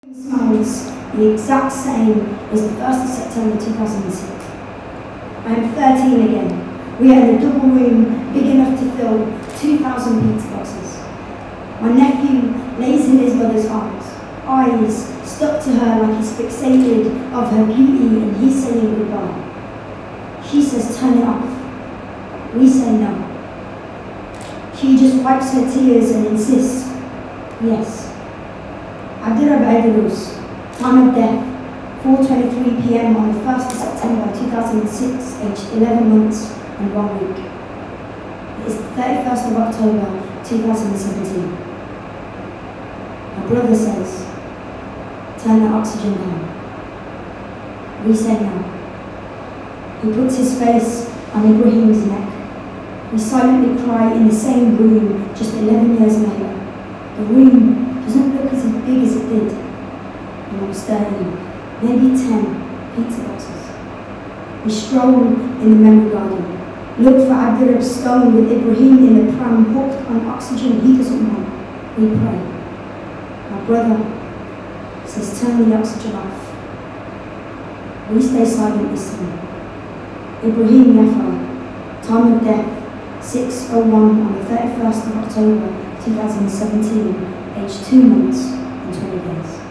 Smiles the exact same as the 1st of September 2006. I am 13 again. We are in a double room big enough to fill 2,000 pizza boxes. My nephew lays in his mother's arms, eyes stuck to her like he's fixated of her beauty and he's saying goodbye. She says turn it off. We say no. She just wipes her tears and insists, yes. Amerah, time of death, 4:23 p.m. on the 1st of September 2006, aged 11 months and 1 week. It is the 31st of October 2017. My brother says, turn the oxygen down. We say no. He puts his face on Ibrahim's neck. We silently cry in the same room just 11 years later. The room doesn't look as big as it did when I was 13, maybe 10 pizza boxes. We stroll in the memory garden, look for Amerah's stone with Ibrahim in the pram hooked on oxygen he doesn't want. We pray. My brother says turn the oxygen off. We stay silent this time. Ibrahim Yafa, time of death, 6:01 on the 31st of October 2017, aged 2 months and 20 days.